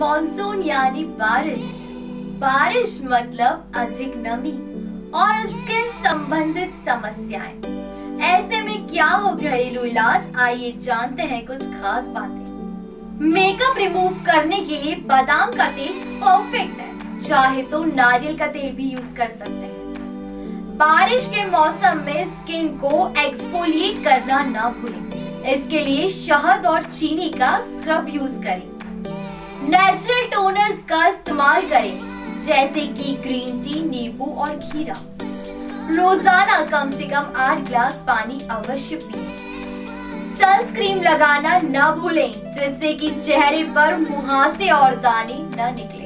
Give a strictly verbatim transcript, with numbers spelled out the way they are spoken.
Monsoon यानी बारिश। बारिश मतलब अधिक नमी और स्किन संबंधित समस्याएं। ऐसे में क्या हो घरेलू इलाज, आइए जानते हैं कुछ खास बातें। मेकअप रिमूव करने के लिए बादाम का तेल परफेक्ट है, चाहे तो नारियल का तेल भी यूज कर सकते हैं। बारिश के मौसम में स्किन को एक्सफोलिएट करना ना भूलें। इसके लिए शहद और चीनी का स्क्रब यूज करें। नेचुरल टोनर्स का इस्तेमाल करें, जैसे कि ग्रीन टी, नींबू और खीरा। रोजाना कम से कम आठ गिलास पानी अवश्य पिएं। सनस्क्रीन लगाना न भूलें, जिससे कि चेहरे पर मुहासे और दाने न निकले।